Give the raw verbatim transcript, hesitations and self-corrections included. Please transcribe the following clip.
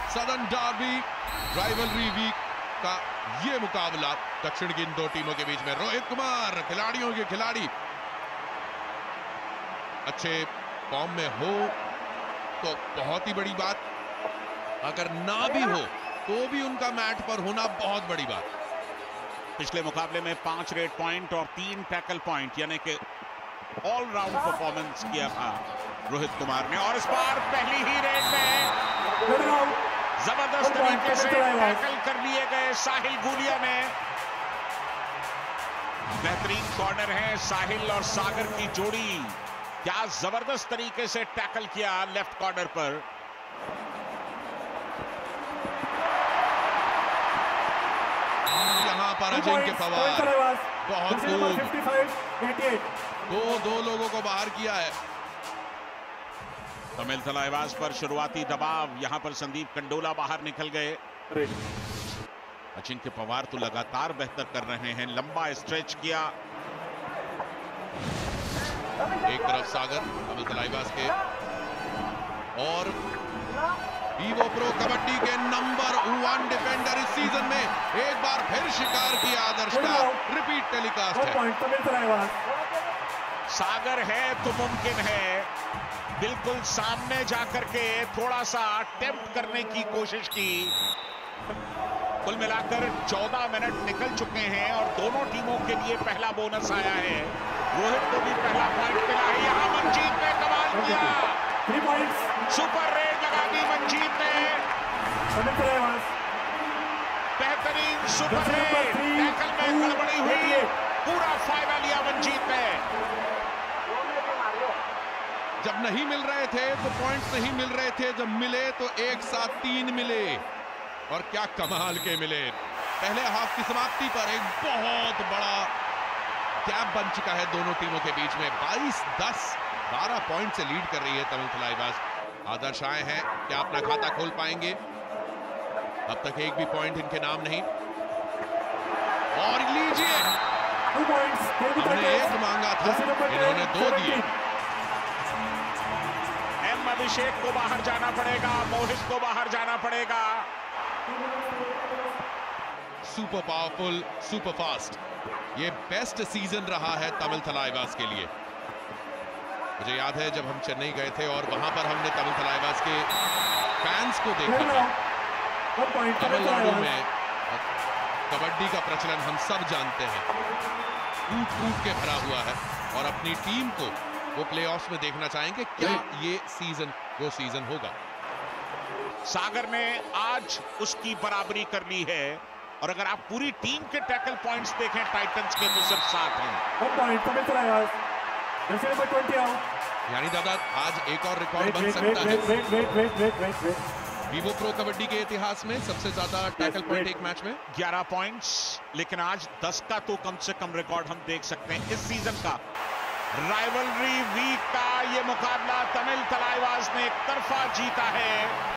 Southern Derby rivalry week का ये मुकाबला दक्षिण की इन दो टीमों के बीच में। रोहित कुमार खिलाड़ियों के खिलाड़ी, अच्छे फॉर्म में हो तो बहुत ही बड़ी बात, अगर ना भी हो तो भी उनका मैट पर होना बहुत बड़ी बात। पिछले मुकाबले में पांच रेड पॉइंट और तीन टैकल पॉइंट यानी कि ऑल राउंड परफॉर्मेंस किया था रोहित कुमार ने, और इस बार पहली ही रेड में जबरदस्त तरीके से टैकल कर लिए गए साहिल गुलिया ने। बेहतरीन कॉर्नर है साहिल और सागर की जोड़ी, क्या जबरदस्त तरीके से टैकल किया लेफ्ट कॉर्नर पर। यहां पर अजिंक्य पवार बहुत खूब दो दो लोगों को बाहर किया है। तमिल तलाईवास पर शुरुआती दबाव, यहां पर संदीप कंडोला बाहर निकल गए। अजिंक्य पवार तो लगातार बेहतर कर रहे हैं, लंबा स्ट्रेच किया। एक तरफ सागर तमिल तलाईवास के और वीवो प्रो कबड्डी के नंबर वन डिफेंडर इस सीजन में एक बार फिर शिकार किया आदर्श का रिपीट टेलीकास्ट है। सागर है तो मुमकिन है, बिल्कुल सामने जाकर के थोड़ा सा अटेम्प्ट करने की कोशिश की। कुल मिलाकर चौदह मिनट निकल चुके हैं और दोनों टीमों के लिए पहला बोनस आया है। रोहित को भी पहला पॉइंट मिला है। यहां मनजीत ने कमाल किया, सुपर रेड लगा दी मनजीत ने, बेहतरीन सुपर रेड। टैकल में गड़बड़ी हुई, पूरा फायदा लिया मनजीत ने। जब नहीं मिल रहे थे तो पॉइंट्स नहीं मिल रहे थे, जब मिले तो एक साथ तीन मिले और क्या कमाल के मिले। पहले हाफ की समाप्ति पर एक बहुत बड़ा गैप बन चुका है दोनों टीमों के बीच में। बाईस दस बारह पॉइंट से लीड कर रही है तमिल तलाईवास। आदर्श आए हैं, क्या अपना खाता खोल पाएंगे? अब तक एक भी पॉइंट इनके नाम नहीं। और लीजिए, हमने एक मांगा था, इन्होंने दो दिए। अभिषेक को बाहर जाना पड़ेगा, मोहित को बाहर जाना पड़ेगा। सुपर पावरफुल, सुपर फास्ट, ये बेस्ट सीजन रहा है तमिल तलाईवास के लिए। मुझे याद है जब हम चेन्नई गए थे और वहां पर हमने तमिल तलाईवास के फैंस को देखा था। तमिलनाडु में कबड्डी का प्रचलन हम सब जानते हैं, कूट कूट के भरा हुआ है और अपनी टीम को वो प्लेऑफ्स में देखना चाहेंगे। क्या ये सीजन वो सीजन होगा? सागर ने आज उसकी बराबरी कर ली है और अगर आप पूरी टीम के टैकल पॉइंट्स देखें टाइटंस के तो सिर्फ सात हैं। यानी दादा आज एक और रिकॉर्ड बन सकता है वीवो प्रो कबड्डी के इतिहास में सबसे ज्यादा टैकल पॉइंट एक मैच में ग्यारह पॉइंट्स, लेकिन आज दस का तो कम से कम रिकॉर्ड हम देख सकते हैं। इस सीजन का राइवलरी वीक का ये मुकाबला तमिल तलाईवास ने एक तरफा जीता है।